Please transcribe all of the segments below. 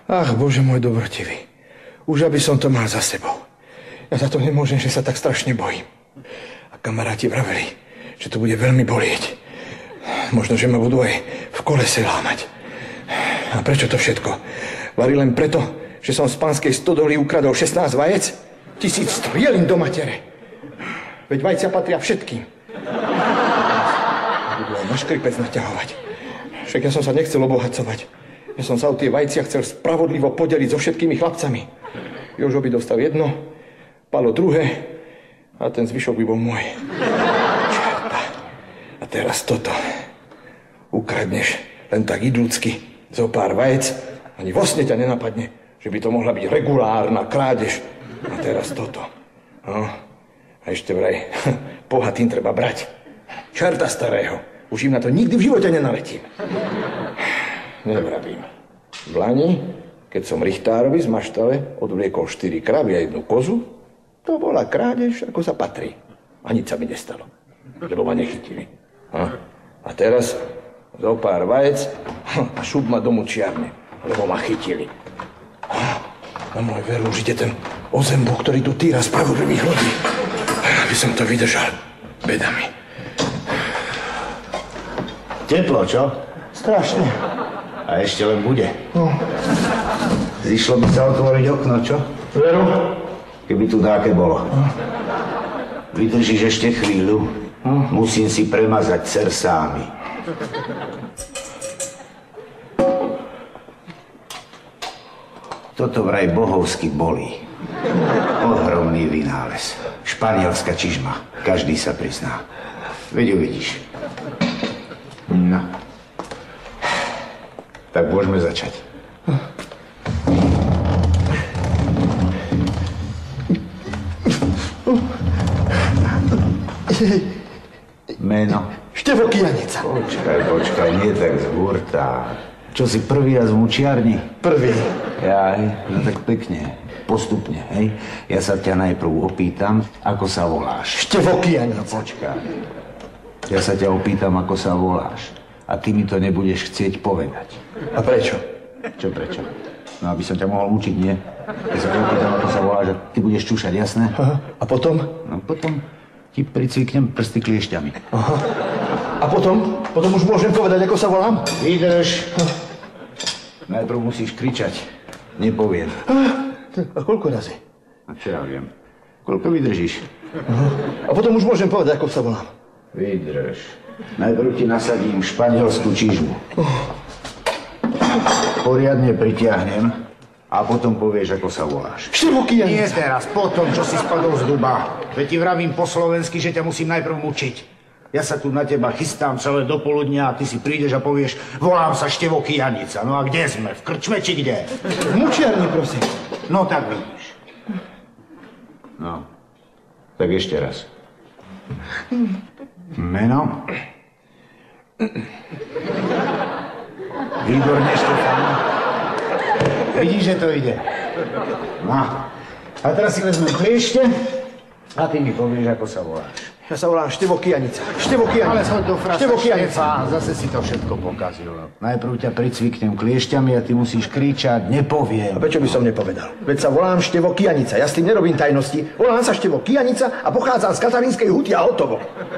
Ach, Bože môj dobrotivý. Už aby som to mal za sebou. Ja za to nemôžem, že sa tak strašne bojím. A kamaráti vraveli, že to bude veľmi bolieť. Možno, že ma budú aj v kolese lámať. A prečo to všetko? Vari len preto, že som z pánskej stodoly ukradol 16 vajec? 1100 jelín do matere. Veď vajcia patria všetkým. Budú aj na škripec naťahovať. Však ja som sa nechcel obohacovať. Ja som sa o tie vajcia chcel spravodlivo podeliť so všetkými chlapcami. Jožo by dostal jedno, Palo druhé a ten zvyšok by bol môj. Čerta. A teraz toto. Ukradneš len tak idúcky zo pár vajec, ani vo sne ťa nenapadne, že by to mohla byť regulárna krádež. A teraz toto. No, a ešte vraj, bohatým treba brať. Čerta starého. Už im na to nikdy v živote nenaletím. Nevravím. V lani, keď som Richtárovi z maštale odvliekol 4 kravy a 1 kozu, to bola krádež, ako sa patrí. A nič sa mi nestalo, lebo ma nechytili. A teraz zo pár vajec a šup ma do močiarne, lebo ma chytili. Na môj veru už ide ten ozembuch, ktorý tu týra spravodlivých ľudí. Aby som to vydržal bedami. Teplo, čo? Strašne. A ešte len bude. Zišlo by sa otvoriť okno, čo? Veru? Keby tu dáke bolo. Vydržíš ešte chvíľu? Musím si premazať cersámi. Toto vraj bohovsky bolí. Ohromný vynález. Španielská čižma. Každý sa prizná. Veď uvidíš. No. Tak môžeme začať. Meno? Števo Kijanica. Počkaj, nie tak z hurta. Čo si prvý raz v mučiarni? Prvý. Jaj, no tak pekne. Postupne, hej? Ja sa ťa najprv opýtam, ako sa voláš. Števo Kijanica. No počkaj. Ja sa ťa opýtam, ako sa voláš. A ty mi to nebudeš chcieť povedať. A prečo? Čo prečo? No, aby som ťa mohol učiť, nie? Ja sa ťa opýtam, ako sa voláš a ty budeš čúšať, jasné? Aha. A potom? No potom ti pricviknem prsty kliešťami. Aha. A potom? Potom už môžem povedať, ako sa volám? Vydrž. Najprv musíš kričať. Nepoviem. A koľko razy? A čo ja viem? Koľko vydržíš? Aha. A potom už môžem povedať, ako sa volám? Vydrž. Najprv ti nasadím španielskú čižmu. Poriadne pritiahnem a potom povieš, ako sa voláš. Števo Kijanica. Nie teraz, potom, čo si spadol z duba. Veď ti vravím po slovensky, že ťa musím najprv mučiť. Ja sa tu na teba chystám celé dopoludnia a ty si prídeš a povieš, volám sa Števo Kijanica. No a kde sme? V krčme či kde? V mučiarni, prosím. No tak vidíš. No, tak ešte raz. Meno? Výborne, Štefan. Vidíš, že to ide. No. A teraz si vezmem kliešte a ty mi povieš, ako sa voláš. Ja sa volám Števo Kijanica. Števo Kijanica. Ale choď do frasa, Števo Kijanica. Štefán, zase si to všetko pokazil. Najprv ťa pricviknem kliešťami a ty musíš kričať, nepoviem. A prečo by som nepovedal? Veď sa volám Števo Kijanica. Ja s tým nerobím tajnosti. Volám sa Števo Kijanica a pochádzam z Katarínskej huty a hotovo.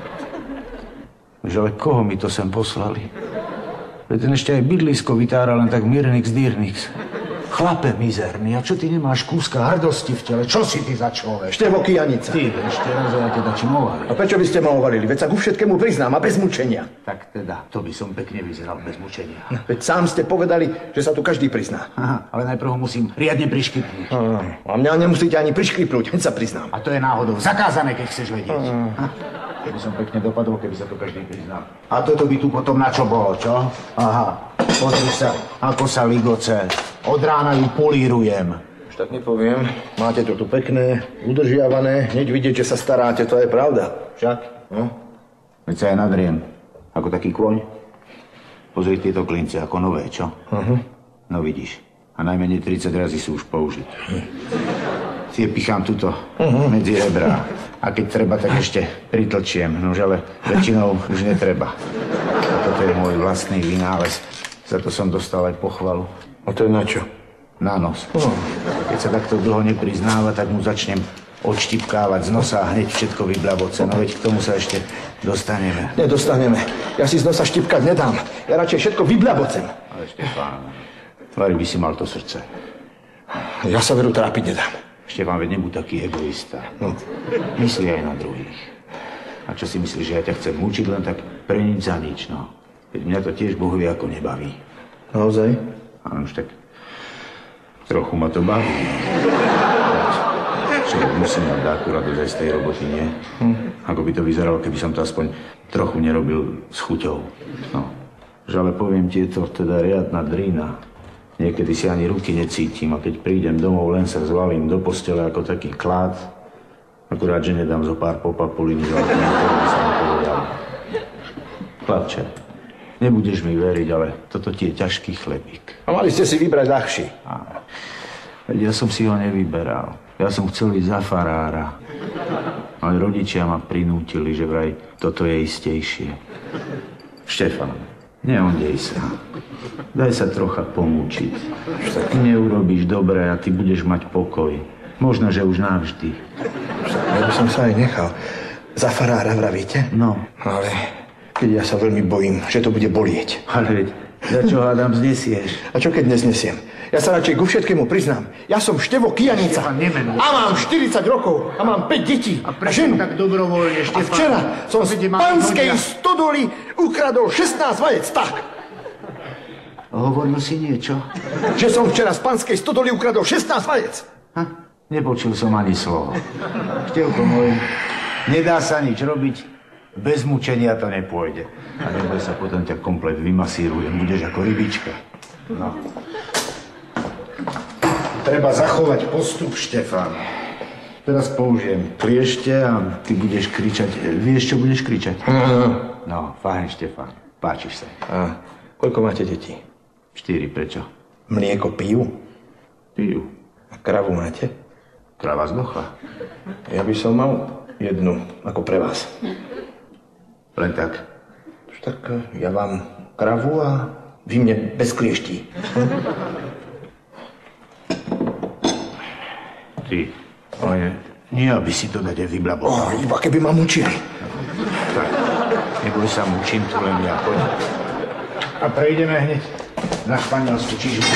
Ale koho mi to sem poslali? Veď ten ešte aj bydlisko vytára len tak Mirnix Dyrnix. Chlape mizerný, a čo ty nemáš kúska hrdosti v tele? Čo si ty za človek? Števo Kijanica. Ty, ešte raz ja teda čím ovalil. A prečo by ste ma ovalili? Veď sa ku všetkému priznám a bez mučenia. Tak teda, to by som pekne vyzeral bez mučenia. Veď sám ste povedali, že sa tu každý prizná. Aha, ale najprv ho musím riadne priškripnúť. A mňa nemusíte ani priškripnúť, hneď sa priznám. A to je náhodou zakázané, keď chceš vedieť. Keby som pekne dopadol, keby sa to každý priznal. A toto by tu potom na čo bolo, čo? Aha, pozri sa, ako sa ligoce. Od rána ju polírujem. Už tak nepoviem. Máte to tu pekné, udržiavané. Hneď vidieť, že sa staráte, to je pravda. Však? No? Veď sa aj nadriem. Ako taký kôň. Pozri tieto klince, ako nové, čo? No vidíš. A najmenej 30 razy sú už použité. Si je pichám tuto medzi rebrá. A keď treba, tak ešte pritlčiem. Nož ale väčšinou už netreba. A toto je môj vlastný vynález. Za to som dostal aj pochvalu. A to je na čo? Na nos. Keď sa takto dlho nepriznáva, tak mu začnem odštipkávať z nosa a hneď všetko vybľavoce. No veď k tomu sa ešte dostaneme. Nedostaneme. Ja si z nosa štipkať nedám. Ja radšej všetko vybľavocem. Ale Štefán, Vary by si mal to srdce. Ja sa veru trápiť nedám. Štefán, veď nebuď taký egoista. No. Myslí aj na druhých. A čo si myslíš, že ja ťa chcem mučiť len tak pre nič za nič, no? Veď mňa to tiež Boh vie, ako nebaví. Naozaj? Áno, už tak trochu ma to baví. Človek musí mať akurát aj z tej roboty, nie? Ako by to vyzeralo, keby som to aspoň trochu nerobil s chuťou. No. Že ale poviem ti, je to teda riadna drína. Niekedy si ani ruky necítim a keď prídem domov, len sa zvalím do postele ako taký klád. Akurát, že nedám zo pár popapulín, že by sa mi povedal. Chlapče, nebudeš mi veriť, ale toto ti je ťažký chlebík. A mali ste si vybrať ľahší. Veď ja som si ho nevyberal. Ja som chcel ísť za farára. Ale rodičia ma prinútili, že vraj toto je istejšie. Štefán, neondej sa. Daj sa trocha pomúčiť. Ty neurobíš dobre a ty budeš mať pokoj. Možno, že už navždy. Ja by som sa aj nechal. Za farára vravíte? No. Ale keď ja sa veľmi bojím, že to bude bolieť. Ale veď, za čo hádam znesieš? A čo keď neznesiem? Ja sa radšej ku všetkému priznám. Ja som Števo Kijanica. A mám 40 rokov. A mám 5 detí. A prečo tak dobrovoľne, Štefán? A včera som z panskej stodoly ukradol 16 vajec. Tak. Hovoril si niečo? Že som včera z panskej stodoly ukradol 16 vajec. Nepočul som ani slovo. Števko môj, nedá sa nič robiť. Bez mučenia to nepôjde. A neboj sa, potom ťa komplet vymasírujem. Budeš ako rybička. No. Treba zachovať postup, Štefán. Teraz použijem kliešte a ty budeš kričať. Vieš, čo budeš kričať? No, fajn, Štefán. Páčiš sa. A koľko máte detí? 4, prečo? Mlieko pijú? Pijú. A kravu máte? Krava zdochla. Ja by som mal jednu, ako pre vás. Len tak? Tak ja vám kravu a vy mne bez klieští. Ty, ale nie, aby si to dade vyblaboval. Iba keby ma mučili. Tak, neboj sa, mučím tu len ja, poď. A prejdeme hneď na španielsku čižmu.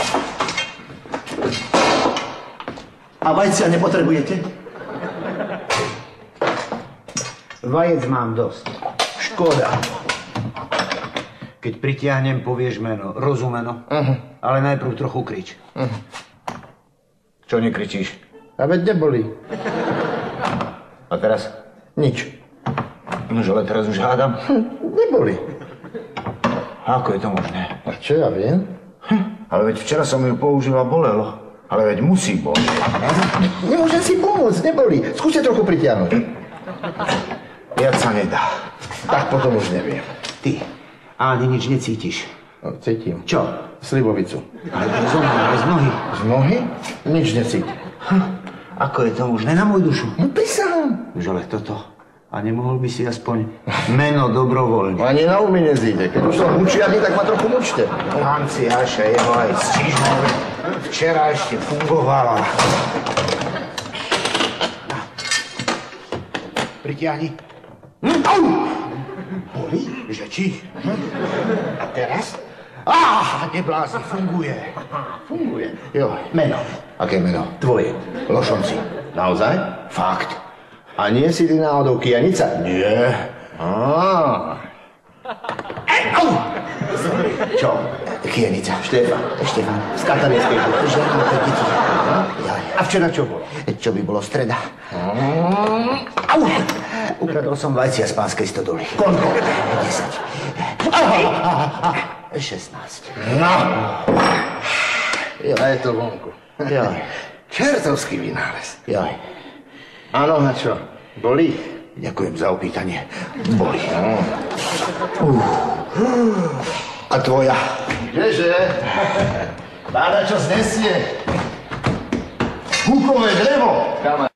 A vajcia nepotrebujete? Vajec mám dosť. Škoda. Keď pritiahnem, povieš meno, rozumeno, ale najprv trochu krič. Čo nekričíš? A veď neboli. A teraz? Nič. Nože, ale teraz už hádam. Neboli. A ako je to možné? A čo ja viem? Ale veď včera som ju použil a bolelo. Ale veď musí bolieť. Nemôžem si pomôcť, neboli. Skúste trochu pritiahnuť. Viac sa nedá. Tak potom už neviem. Ty, ani nič necítiš. No, cítim. Čo? Slivovicu. Ale z nohy. Z nohy? Nič necítim. Ako je to možné na moju dušu? No prisahám. Už ale toto. A nemohol by si aspoň meno dobrovoľne. Ani na umy nezíde. Keď už som mučiarný, tak ma trochu mučte. Hanci Aša, jeho aj s čižmou. Včera ešte fungovala. Pritiahni. Au! Boli? Že či? A teraz? Neblázni, funguje. Funguje. Jo, meno. Aké meno? Tvoje. Lošonci. Naozaj? Fakt. A nie si ty náhodou Kijanica? Nie. Čo? Kijanica. Štefán. Z Katalínskej školy. Žena, deti. A včera čo bolo? Čo by bolo streda? Ukradol som vajcia z pánskej stodoly. Koľko? 10. 16. No. Ja je to vonku. Jaj. Čertovský vynález. Jaj. Áno, a čo? Bolí? Ďakujem za opýtanie. Boli. A tvoja? Kdeže? Báda, čo znesie? Húkové drevo. Kamarát.